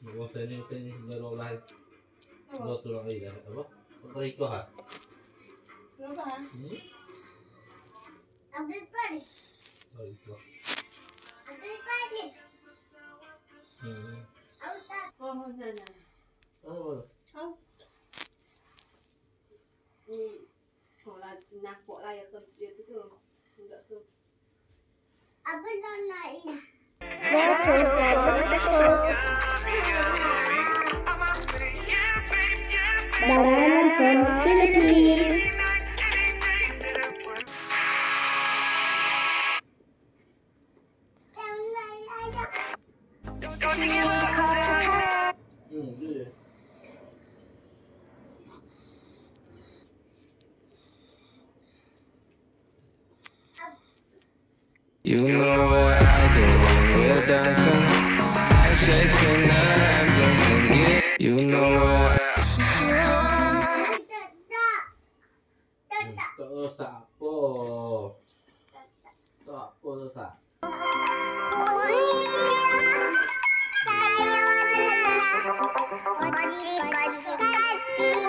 Sini laro lain. Lo tu lagi dah apa? Kau ikut ha? Lupa ha? Abi pun. Oh ikut. Abi pun. Aku tak. Oh sana. Oh. Oh. Lah nakok lah ya tu enggak tu. Abi dah naik. Banana from Philippines. Dia. You know what I do when we're dancing. Handshakes in the Hamptons and get. You know what. Tak rosak apa. Tak apa rosak. Body,